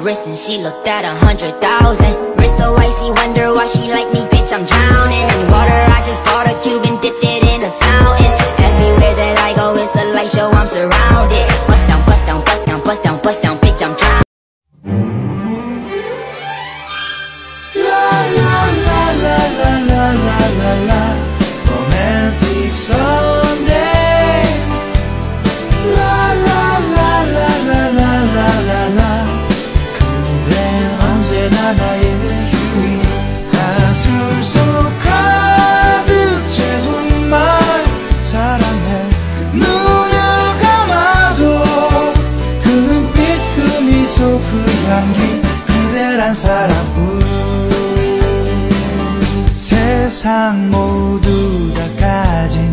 wrist and she looked at 100,000. Wrist so icy, wonder why she like me, bitch, I'm drowning in water. I just bought a cube and dipped it in a fountain. Everywhere that I go, it's a light show, I'm surrounded. Bust down, bust down, bust down, bust down, bust down, bitch, I'm drowning. La la la la la la la la la, romantic Sunday. La la la la la la la la la, 그댄 언제나 나의 휴일. 가슴 속 가득 채운 말 사랑해. 눈을 감아도 그 눈빛 그 미소 그 향기, 그대란 사람. 세상 모두 다 가진